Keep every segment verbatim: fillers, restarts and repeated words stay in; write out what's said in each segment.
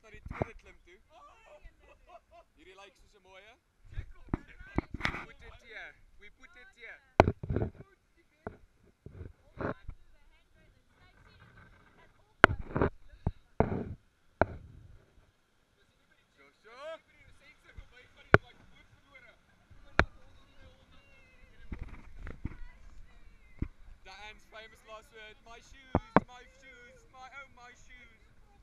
pad naar die tweede klim toe. Hierdie lyk soos 'n mooie. We put it here. We put it here. So so. Dan's famous last word. My shoes, my shoes, my oh my shoes.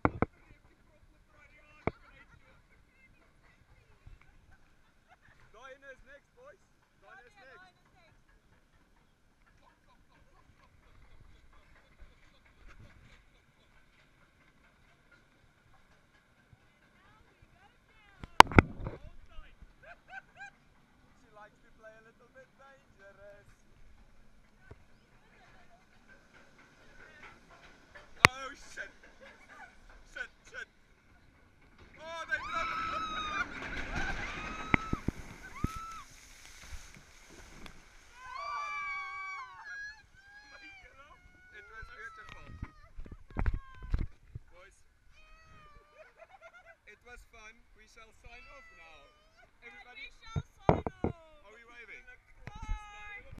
Dine is next, boys. Dine is next. She likes to play a little bit dangerous. Oh shit! Shit, shit! Oh, they dropped! It was beautiful. Boys, it was fun. We shall